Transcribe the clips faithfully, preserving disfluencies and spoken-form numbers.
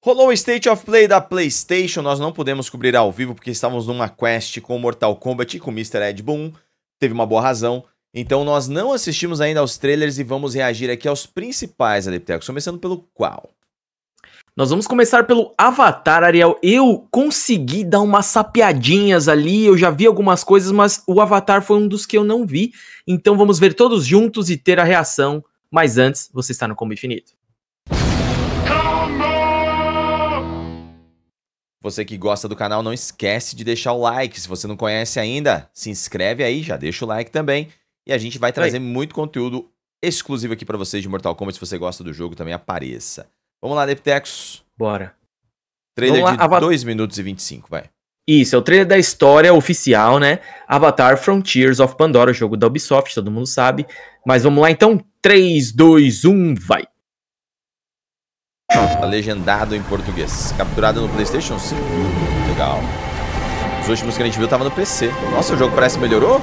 Rolou o State of Play da PlayStation, nós não pudemos cobrir ao vivo porque estávamos numa quest com Mortal Kombat e com mister Ed Boon, teve uma boa razão, então nós não assistimos ainda aos trailers e vamos reagir aqui aos principais adeptecos, começando pelo qual? Nós vamos começar pelo Avatar, Ariel. Eu consegui dar umas sapeadinhas ali, eu já vi algumas coisas, mas o Avatar foi um dos que eu não vi, então vamos ver todos juntos e ter a reação, mas antes, você está no Combo Infinito. Você que gosta do canal, não esquece de deixar o like. Se você não conhece ainda, se inscreve aí, já deixa o like também. E a gente vai trazer Oi. muito conteúdo exclusivo aqui pra vocês de Mortal Kombat. Se você gosta do jogo, também apareça. Vamos lá, Adeptecos. Bora. Trailer Vamos lá, de Ava... dois minutos e vinte e cinco, vai. Isso, é o trailer da história oficial, né? Avatar Frontiers of Pandora, o jogo da Ubisoft, todo mundo sabe. Mas vamos lá então, três, dois, um, vai. Tá legendado em português. Capturado no PlayStation cinco. Legal. Os últimos que a gente viu tava no P C. Nossa, o jogo parece que melhorou.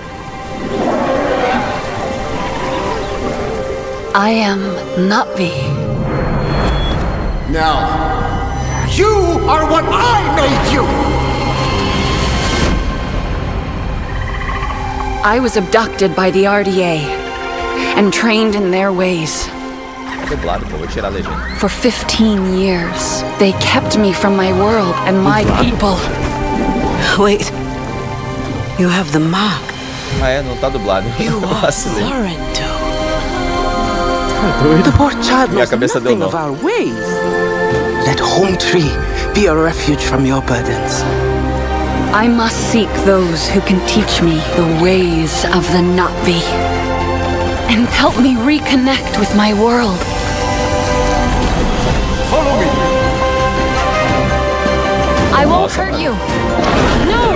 I am Na'vi. Now, you are what I made you! I was abducted by the R D A and trained in their ways. Dublado, vou tirar a legenda. For fifteen years, they kept me from my world and my people. Wait, you have the mark. Ah é, não tá dublado. You are Sorrento. Tá doido? The poor child Minha knows cabeça deu nothing não. of our ways. Let Home Tree be a refuge from your burdens. I must seek those who can teach me the ways of the Na'vi and help me reconnect with my world. Follow me! I won't hurt you. No!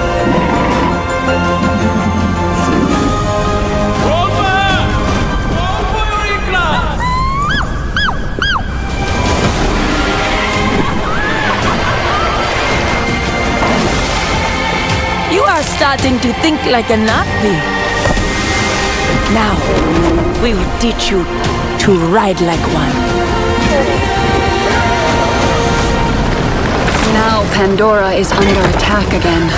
You are starting to think like a Na'vi. Now, we will teach you to ride like one. Now Pandora is under attack again.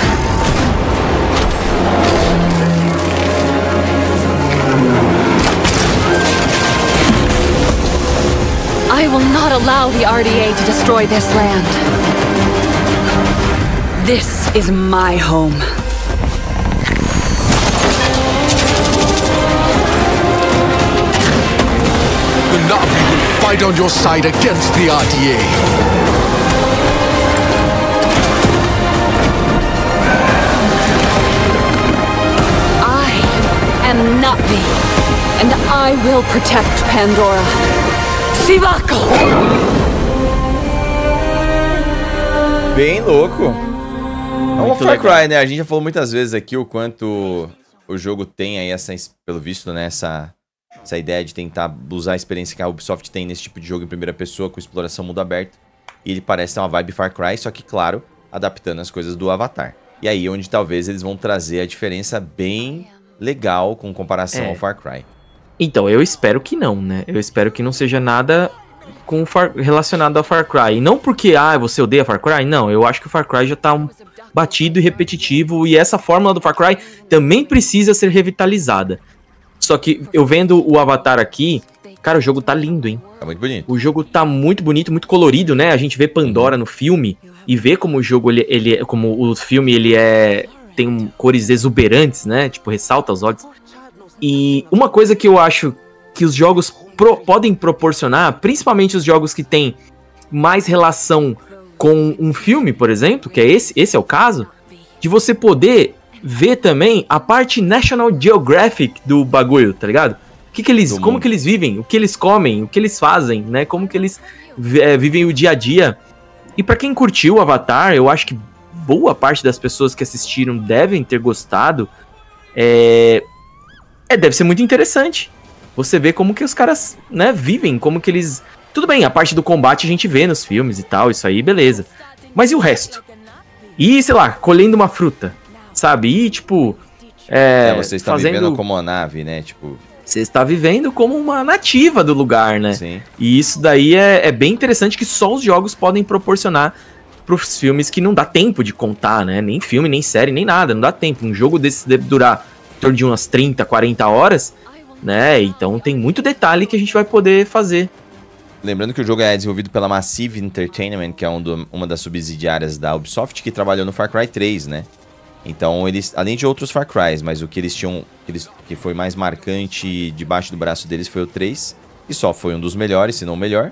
I will not allow the R D A to destroy this land. This is my home. The Na'vi will fight on your side against the R D A. I am Na'vi, and I will protect Pandora. Sivako! Bem louco. É um Far Cry, né? A gente já falou muitas vezes aqui o quanto o jogo tem aí essa, pelo visto, né, essa, essa ideia de tentar usar a experiência que a Ubisoft tem nesse tipo de jogo em primeira pessoa, com exploração mundo aberto. E ele parece ter uma vibe Far Cry, só que, claro, adaptando as coisas do Avatar. E aí onde talvez eles vão trazer a diferença bem legal com comparação É. ao Far Cry. Então, eu espero que não, né? Eu espero que não seja nada com Far... relacionado ao Far Cry. E não porque, ah, você odeia Far Cry. Não, eu acho que o Far Cry já tá um... batido e repetitivo. E essa fórmula do Far Cry também precisa ser revitalizada. Só que eu vendo o Avatar aqui, cara, o jogo tá lindo, hein? Tá muito bonito. O jogo tá muito bonito, muito colorido, né? A gente vê Pandora no filme e vê como o jogo, ele, ele é... como o filme, ele é... tem cores exuberantes, né? Tipo, ressalta os olhos. E uma coisa que eu acho que os jogos pro, podem proporcionar, principalmente os jogos que têm mais relação com um filme, por exemplo, que é esse, esse é o caso, de você poder ver também a parte National Geographic do bagulho, tá ligado? O que que eles, como que eles vivem, o que eles comem, o que eles fazem, né? Como que eles é, vivem o dia a dia. E pra quem curtiu o Avatar, eu acho que boa parte das pessoas que assistiram devem ter gostado. É, é deve ser muito interessante. Você vê como que os caras, né, vivem, como que eles... Tudo bem, a parte do combate a gente vê nos filmes e tal, isso aí, beleza. Mas e o resto? E, sei lá, colhendo uma fruta, sabe? E, tipo... É, É, vocês estão fazendo... vivendo como uma nave, né? Tipo, Você está vivendo como uma nativa do lugar, né? Sim. E isso daí é, é bem interessante que só os jogos podem proporcionar pros filmes que não dá tempo de contar, né? Nem filme, nem série, nem nada, não dá tempo. Um jogo desse deve durar em torno de umas trinta, quarenta horas, né? Então tem muito detalhe que a gente vai poder fazer. Lembrando que o jogo é desenvolvido pela Massive Entertainment, que é um do, uma das subsidiárias da Ubisoft, que trabalhou no Far Cry três, né? Então, eles, além de outros Far Crys, mas o que eles tinham, que, eles, que foi mais marcante debaixo do braço deles foi o três, e só foi um dos melhores, se não o melhor.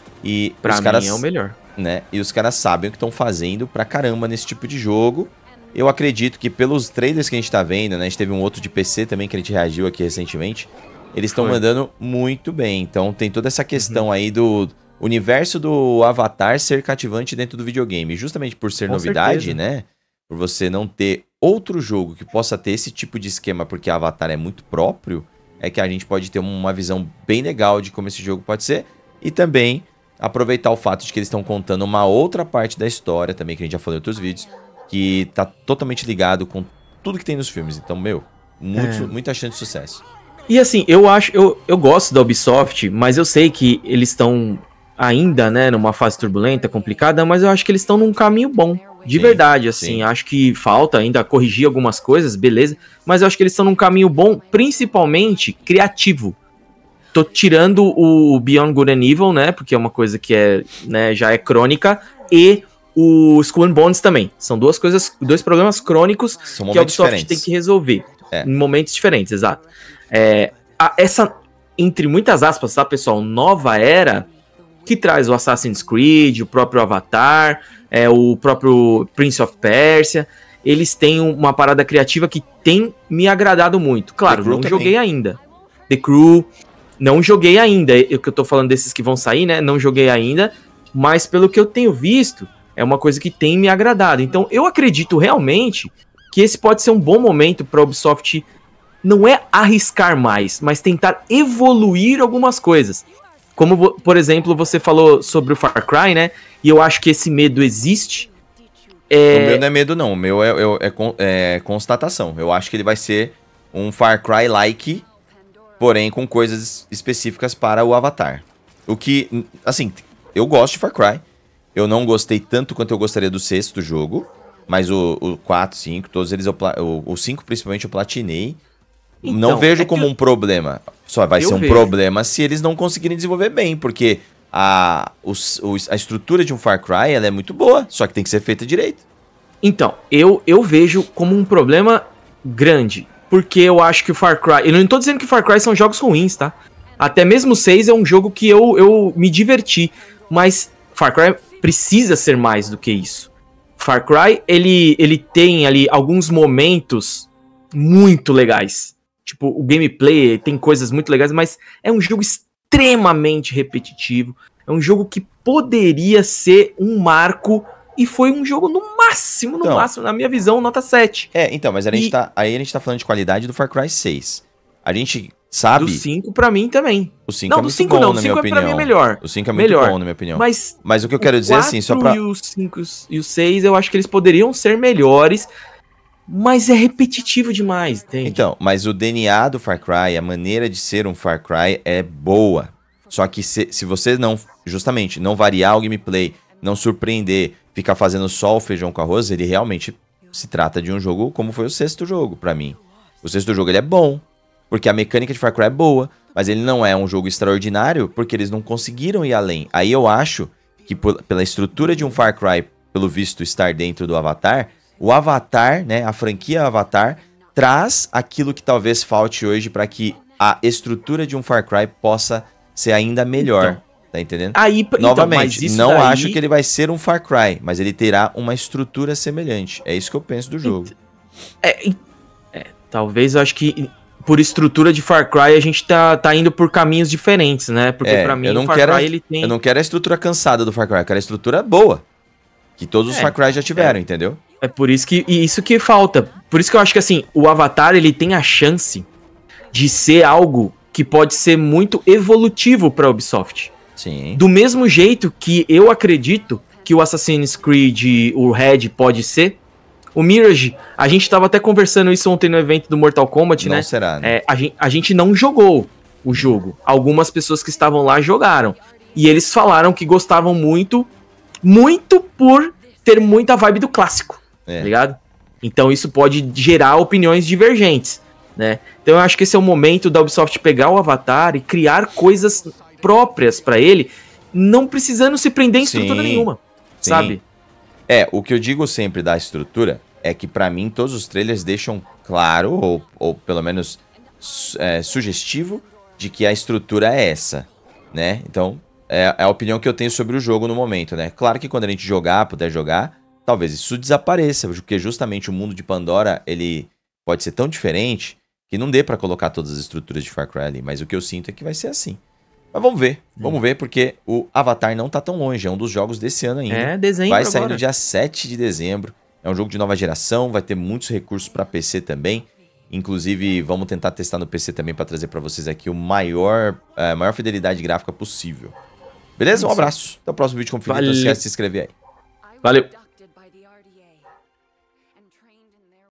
E pra os mim caras, é o melhor. Né? E os caras sabem o que estão fazendo pra caramba nesse tipo de jogo. Eu acredito que pelos trailers que a gente tá vendo, né? A gente teve um outro de P C também que a gente reagiu aqui recentemente. Eles estão mandando muito bem. Então tem toda essa questão uhum. aí do universo do Avatar ser cativante dentro do videogame. Justamente por ser Com novidade, certeza. né? Por você não ter outro jogo que possa ter esse tipo de esquema, porque Avatar é muito próprio, é que a gente pode ter uma visão bem legal de como esse jogo pode ser. E também aproveitar o fato de que eles estão contando uma outra parte da história também, que a gente já falou em outros vídeos, que tá totalmente ligado com tudo que tem nos filmes. Então, meu, muito, é. muita chance de sucesso. E assim, eu acho, eu, eu gosto da Ubisoft, mas eu sei que eles estão ainda, né, numa fase turbulenta, complicada, mas eu acho que eles estão num caminho bom. De sim, verdade, assim, sim. Acho que falta ainda corrigir algumas coisas, beleza, mas eu acho que eles estão num caminho bom, principalmente criativo. Tô tirando o Beyond Good and Evil, né, porque é uma coisa que é, né, já é crônica, e o Skull and Bones também. São duas coisas, dois problemas crônicos São que a Ubisoft diferentes. tem que resolver. É. Em momentos diferentes, exato. É, a, essa, entre muitas aspas, tá, pessoal, nova era que traz o Assassin's Creed, o próprio Avatar, é, o próprio Prince of Persia, eles têm uma parada criativa que tem me agradado muito. Claro, não também. joguei ainda. The Crew, não joguei ainda. Eu que eu tô falando desses que vão sair, né? Não joguei ainda, mas pelo que eu tenho visto, é uma coisa que tem me agradado. Então, eu acredito realmente que esse pode ser um bom momento para a Ubisoft, não é arriscar mais, mas tentar evoluir algumas coisas. Como, por exemplo, você falou sobre o Far Cry, né? E eu acho que esse medo existe. É... O meu não é medo, não. O meu é, é, é, é constatação. Eu acho que ele vai ser um Far Cry-like, porém com coisas específicas para o Avatar. O que, assim, eu gosto de Far Cry. Eu não gostei tanto quanto eu gostaria do sexto jogo. Mas o, o quatro, cinco, todos eles, eu, o, o cinco principalmente eu platinei. Então, não vejo é como eu... um problema. Só vai eu ser um vejo. problema se eles não conseguirem desenvolver bem, porque a, os, os, a estrutura de um Far Cry ela é muito boa, só que tem que ser feita direito. Então, eu, eu vejo como um problema grande, porque eu acho que o Far Cry... Eu não tô dizendo que Far Cry são jogos ruins, tá? Até mesmo o seis é um jogo que eu, eu me diverti, mas Far Cry precisa ser mais do que isso. Far Cry, ele, ele tem ali alguns momentos muito legais. Tipo, o gameplay tem coisas muito legais, mas é um jogo extremamente repetitivo. É um jogo que poderia ser um marco e foi um jogo no máximo, no então, máximo, na minha visão, nota sete. É, então, mas a gente e... tá, aí a gente tá falando de qualidade do Far Cry seis. A gente sabe... Do cinco pra mim também. O cinco não, é muito cinco bom, não, na minha opinião. Pra mim é melhor. O cinco é muito melhor. bom, na minha opinião. Mas, mas o que eu quero dizer, assim, só pra... E o cinco e o seis, eu acho que eles poderiam ser melhores... Mas é repetitivo demais, entende? Então, mas o D N A do Far Cry, a maneira de ser um Far Cry é boa. Só que se, se você não, justamente, não variar o gameplay, não surpreender, ficar fazendo só o feijão com arroz, ele realmente se trata de um jogo como foi o sexto jogo, pra mim. O sexto jogo, ele é bom, porque a mecânica de Far Cry é boa, mas ele não é um jogo extraordinário, porque eles não conseguiram ir além. Aí eu acho que por, pela estrutura de um Far Cry, pelo visto estar dentro do Avatar... O Avatar, né, a franquia Avatar, traz aquilo que talvez falte hoje para que a estrutura de um Far Cry possa ser ainda melhor, então, tá entendendo? Aí, Novamente, então, não daí... acho que ele vai ser um Far Cry, mas ele terá uma estrutura semelhante. É isso que eu penso do jogo. É, é, talvez eu acho que por estrutura de Far Cry a gente tá, tá indo por caminhos diferentes, né? Porque é, pra mim eu não o Far quero, Cry ele tem... Eu não quero a estrutura cansada do Far Cry, eu quero a estrutura boa. Que todos os é, Far Cry já tiveram, é. entendeu? É por isso que e isso que falta. Por isso que eu acho que assim, o Avatar ele tem a chance de ser algo que pode ser muito evolutivo para a Ubisoft. Sim. Do mesmo jeito que eu acredito que o Assassin's Creed, o Red pode ser, O Mirage, a gente tava até conversando isso ontem no evento do Mortal Kombat, não né? será, né? É, a, gente, a gente não jogou o jogo. Algumas pessoas que estavam lá jogaram. E eles falaram que gostavam muito, muito por ter muita vibe do clássico, É. tá ligado? Então isso pode gerar opiniões divergentes, né? Então eu acho que esse é o momento da Ubisoft pegar o Avatar e criar coisas próprias pra ele, não precisando se prender em estrutura Sim, nenhuma, sim. sabe? É, o que eu digo sempre da estrutura é que pra mim todos os trailers deixam claro, ou, ou pelo menos é, sugestivo, de que a estrutura é essa, né? Então, é, é a opinião que eu tenho sobre o jogo no momento, né? Claro que quando a gente jogar, puder jogar, talvez isso desapareça, porque justamente o mundo de Pandora, ele pode ser tão diferente que não dê pra colocar todas as estruturas de Far Cry ali, mas o que eu sinto é que vai ser assim. Mas vamos ver, vamos ver, porque o Avatar não tá tão longe, é um dos jogos desse ano ainda. É, dezembro Vai sair agora. no dia sete de dezembro, é um jogo de nova geração, vai ter muitos recursos pra P C também. Inclusive, vamos tentar testar no P C também pra trazer pra vocês aqui o maior, a maior fidelidade gráfica possível. Beleza? Um abraço. Até o próximo vídeo. Confira, não esquece de se inscrever aí. Valeu.